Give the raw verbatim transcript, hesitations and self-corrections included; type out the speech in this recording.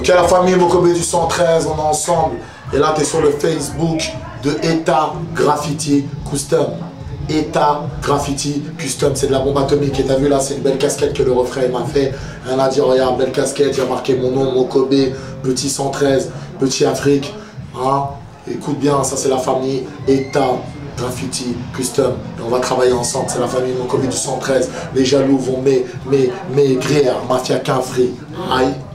Ok, la famille Mokobe du cent treize, on est ensemble. Et là, tu es sur le Facebook de Eta Graffiti Custom. Eta Graffiti Custom, c'est de la bombe atomique. Et t'as vu là, c'est une belle casquette que le refrain m'a fait. Elle a dit, regarde, belle casquette, j'ai marqué mon nom, Mokobe, petit cent treize, petit Afrique. Hein? Écoute bien, ça c'est la famille Eta Graffiti Custom. Et on va travailler ensemble, c'est la famille Mokobe du cent treize. Les jaloux vont maigrir, Mafia qu'un free. Aïe.